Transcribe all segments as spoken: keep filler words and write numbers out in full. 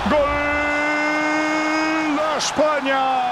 ¡Gol de España!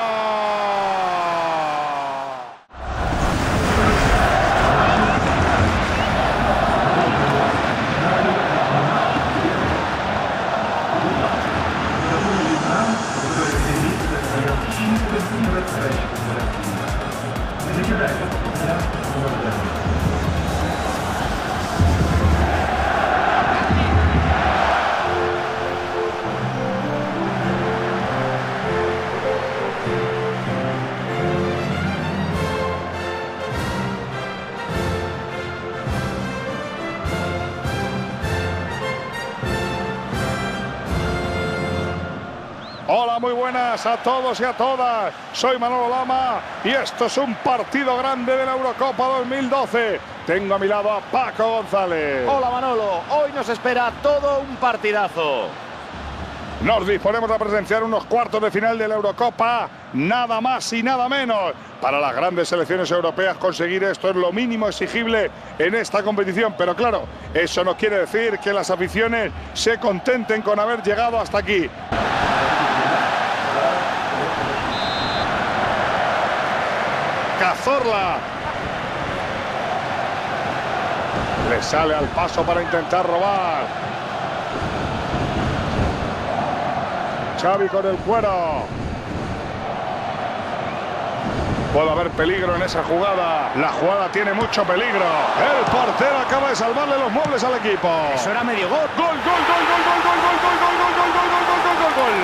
Hola, muy buenas a todos y a todas. Soy Manolo Lama y esto es un partido grande de la Eurocopa dos mil doce. Tengo a mi lado a Paco González. Hola Manolo, hoy nos espera todo un partidazo. Nos disponemos a presenciar unos cuartos de final de la Eurocopa, nada más y nada menos. Para las grandes selecciones europeas conseguir esto es lo mínimo exigible en esta competición. Pero claro, eso no quiere decir que las aficiones se contenten con haber llegado hasta aquí. Cazorla. Le sale al paso para intentar robar. Xavi con el cuero. Puede haber peligro en esa jugada. La jugada tiene mucho peligro. El portero acaba de salvarle los muebles al equipo. Eso era medio gol. Gol, gol, gol, gol, gol, gol, gol, gol, gol, gol, gol, gol, gol, gol, gol, gol.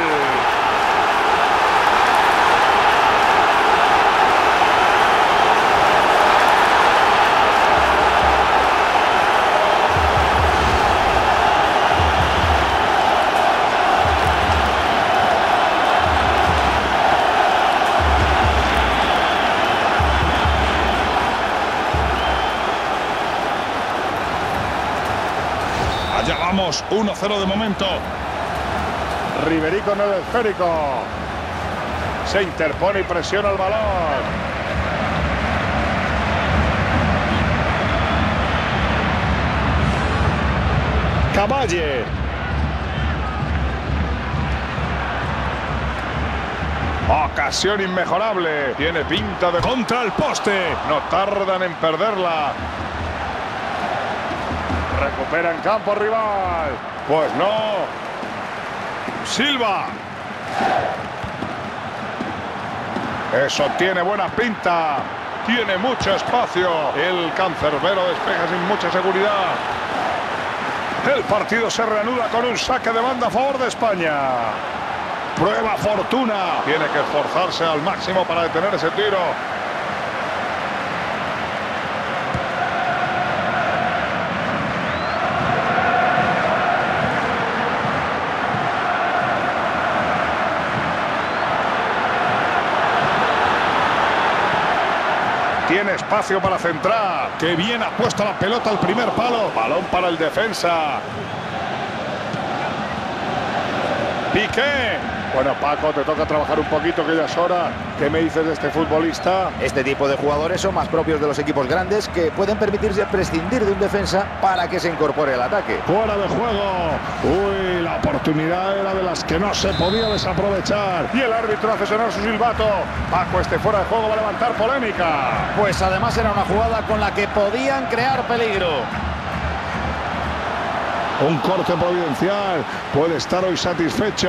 Ya vamos, uno cero de momento. Ribery con el esférico. Se interpone y presiona el balón. Caballe. Ocasión inmejorable. Tiene pinta de contra el poste. No tardan en perderla. Recupera en campo rival. Pues no. Silva. Eso tiene buena pinta. Tiene mucho espacio. El cancerbero despeja sin mucha seguridad. El partido se reanuda con un saque de banda a favor de España. Prueba Fortuna. Tiene que esforzarse al máximo para detener ese tiro. Tiene espacio para centrar. Qué bien ha puesto la pelota al primer palo. Balón para el defensa. Piqué. Bueno, Paco, te toca trabajar un poquito, que ya es hora. ¿Qué me dices de este futbolista? Este tipo de jugadores son más propios de los equipos grandes, que pueden permitirse prescindir de un defensa para que se incorpore al ataque. Fuera de juego. Uy, la oportunidad era de las que no se podía desaprovechar. Y el árbitro hace sonar su silbato. Paco, este fuera de juego va a levantar polémica. Pues además era una jugada con la que podían crear peligro. Un corte providencial. Puede estar hoy satisfecho.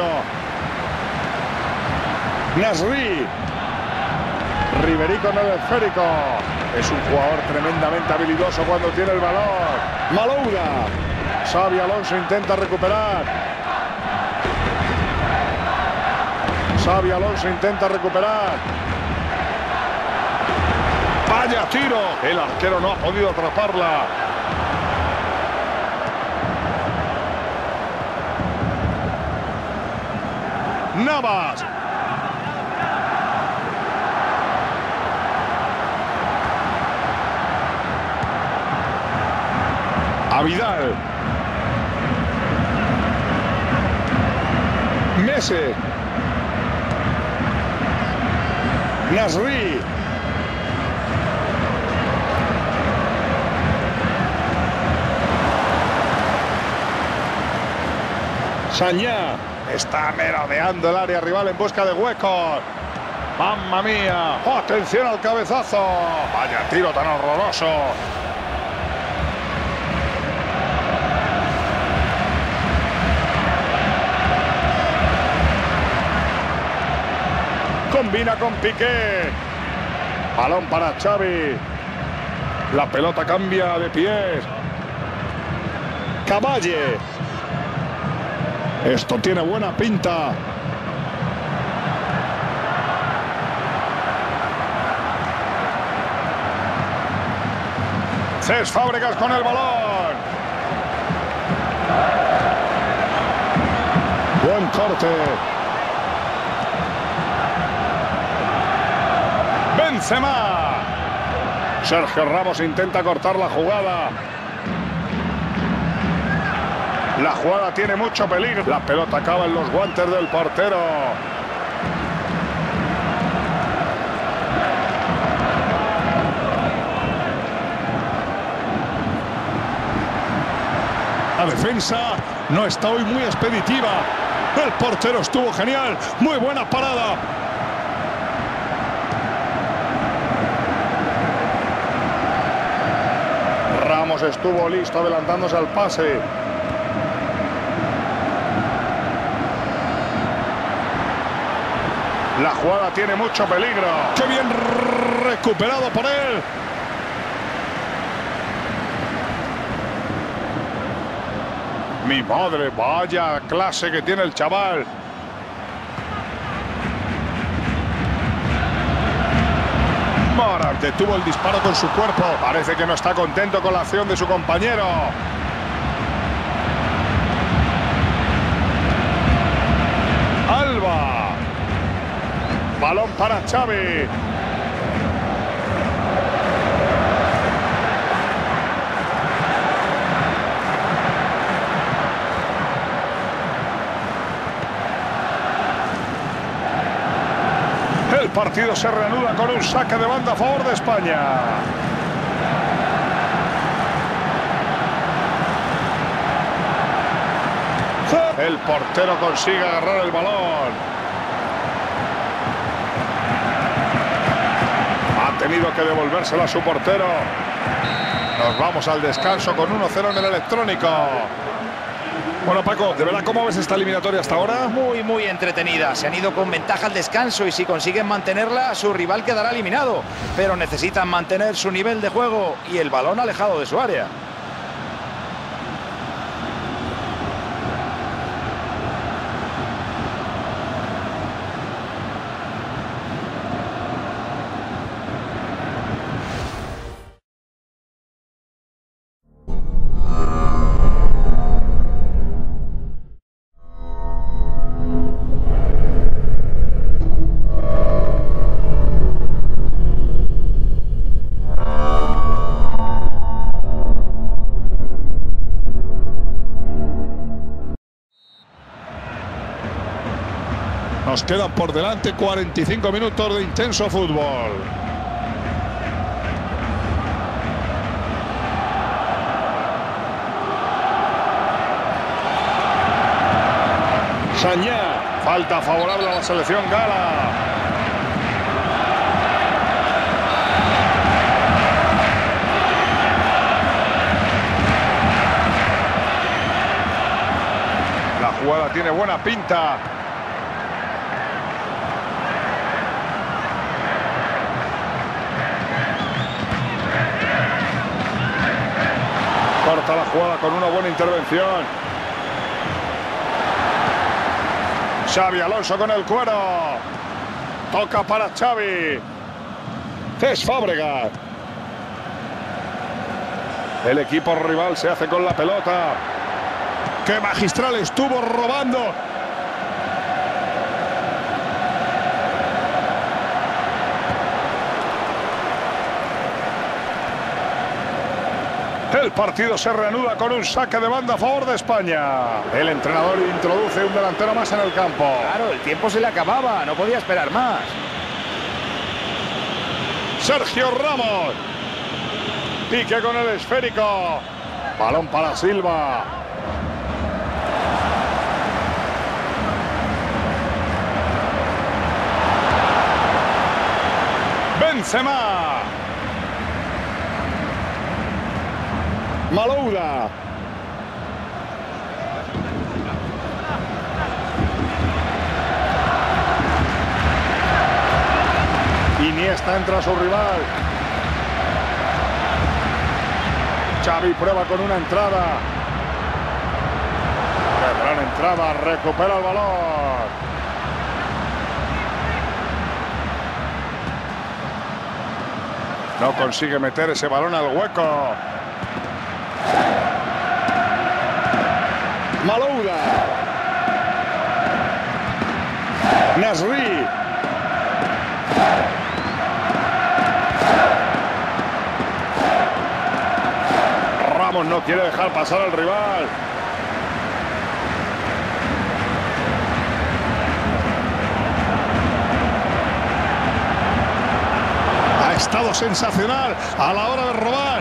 Nasri. Ribery con el esférico. Es un jugador tremendamente habilidoso cuando tiene el balón. Malouda. Xavi Alonso intenta recuperar. Xavi Alonso intenta recuperar. ¡Vaya tiro! El arquero no ha podido atraparla. Navas. A Vidal. Messi. Nasri. Sañá está merodeando el área rival en busca de huecos. ¡Mamma mía! ¡Oh, atención al cabezazo! ¡Vaya tiro tan horroroso! Combina con Piqué. Balón para Xavi. La pelota cambia de pies. Caballe. Esto tiene buena pinta. Cesc Fábregas con el balón. Buen corte. Benzema. Sergio Ramos intenta cortar la jugada. La jugada tiene mucho peligro. La pelota acaba en los guantes del portero. La defensa no está hoy muy expeditiva. El portero estuvo genial. Muy buena parada. Ramos estuvo listo adelantándose al pase. La jugada tiene mucho peligro. ¡Qué bien recuperado por él! Mi madre, vaya clase que tiene el chaval. Moran detuvo el disparo con su cuerpo. Parece que no está contento con la acción de su compañero. Alba. Balón para Xavi. El partido se reanuda con un saque de banda a favor de España. El portero consigue agarrar el balón. Ha tenido que devolvérselo a su portero. Nos vamos al descanso con uno cero en el electrónico. Bueno, Paco, ¿de verdad cómo ves esta eliminatoria hasta ahora? Muy, muy entretenida. Se han ido con ventaja al descanso y si consiguen mantenerla, su rival quedará eliminado. Pero necesitan mantener su nivel de juego y el balón alejado de su área. Nos quedan por delante cuarenta y cinco minutos de intenso fútbol. Sañá, falta favorable a la selección gala. La jugada tiene buena pinta. Corta la jugada con una buena intervención. Xavi Alonso con el cuero. Toca para Xavi. Cesc Fábregas. El equipo rival se hace con la pelota. ¡Qué magistral estuvo robando! El partido se reanuda con un saque de banda a favor de España. El entrenador introduce un delantero más en el campo. Claro, el tiempo se le acababa, no podía esperar más. Sergio Ramos. Pique con el esférico. Balón para Silva. Benzema. Malouda. Iniesta entra a su rival. Xavi prueba con una entrada. Qué gran entrada, recupera el balón. No consigue meter ese balón al hueco. Malouda. Nasri. Ramos no quiere dejar pasar al rival. Ha estado sensacional a la hora de robar.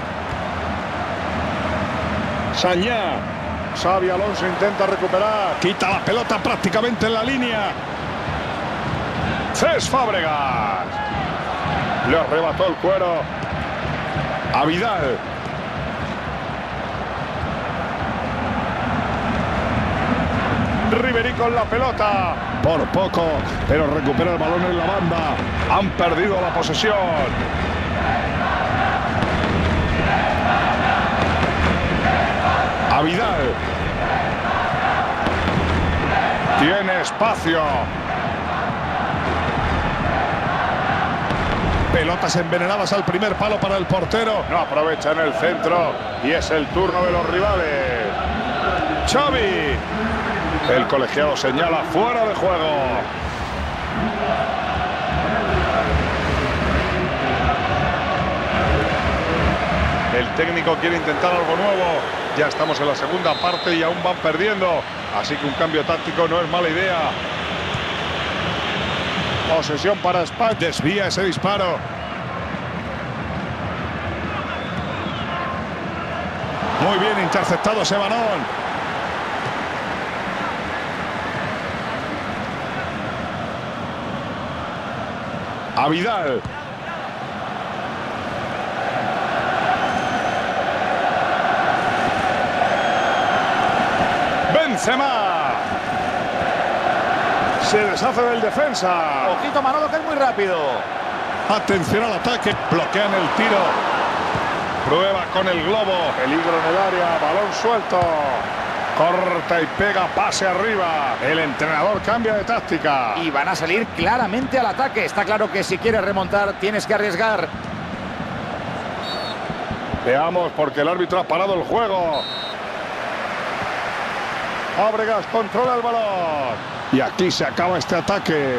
Sañá. Xavi Alonso intenta recuperar. Quita la pelota prácticamente en la línea. Cesc Fábregas. Le arrebató el cuero a Vidal. Ribery con la pelota. Por poco, pero recupera el balón en la banda. Han perdido la posesión. A Vidal. Tiene espacio. Pelotas envenenadas al primer palo para el portero. No aprovecha en el centro y es el turno de los rivales. Xavi. El colegiado señala fuera de juego. El técnico quiere intentar algo nuevo. Ya estamos en la segunda parte y aún van perdiendo. Así que un cambio táctico no es mala idea. Posesión para España. Desvía ese disparo. Muy bien interceptado ese balón. A Vidal. Benzema. Se deshace del defensa. Ojito Manolo, que es muy rápido. Atención al ataque. Bloquean el tiro. Prueba con el globo. Peligro en el área. Balón suelto. Corta y pega, pase arriba. El entrenador cambia de táctica. Y van a salir claramente al ataque. Está claro que si quieres remontar, tienes que arriesgar. Veamos, porque el árbitro ha parado el juego. Fábregas controla el balón. Y aquí se acaba este ataque.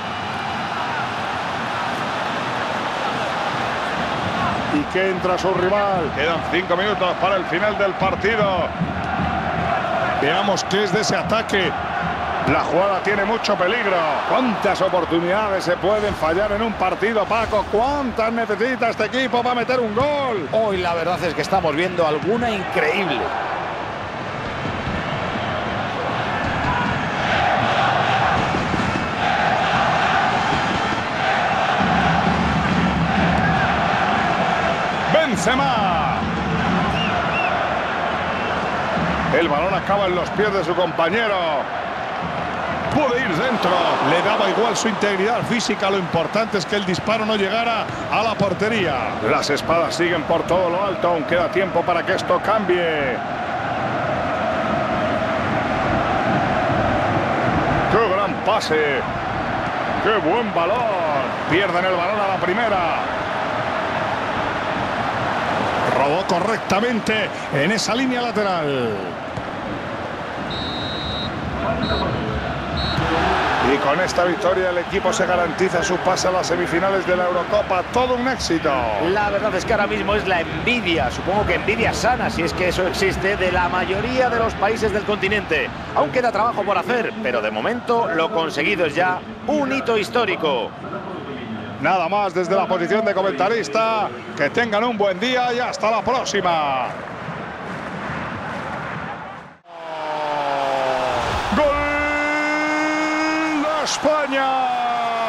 Y que entra su rival. Quedan cinco minutos para el final del partido. Veamos qué es de ese ataque. La jugada tiene mucho peligro. ¿Cuántas oportunidades se pueden fallar en un partido, Paco? ¿Cuántas necesita este equipo para meter un gol? Hoy la verdad es que estamos viendo alguna increíble. Benzema. El balón acaba en los pies de su compañero. Puede ir dentro. Le daba igual su integridad física. Lo importante es que el disparo no llegara a la portería. Las espadas siguen por todo lo alto. Aún queda tiempo para que esto cambie. ¡Qué gran pase! ¡Qué buen balón! Pierden el balón a la primera. Robó correctamente en esa línea lateral. Y con esta victoria el equipo se garantiza su pase a las semifinales de la Eurocopa. Todo un éxito. La verdad es que ahora mismo es la envidia, supongo que envidia sana, si es que eso existe, de la mayoría de los países del continente. Aún queda trabajo por hacer, pero de momento lo conseguido es ya un hito histórico. Nada más desde la posición de comentarista. Que tengan un buen día y hasta la próxima. ¡Gol de España!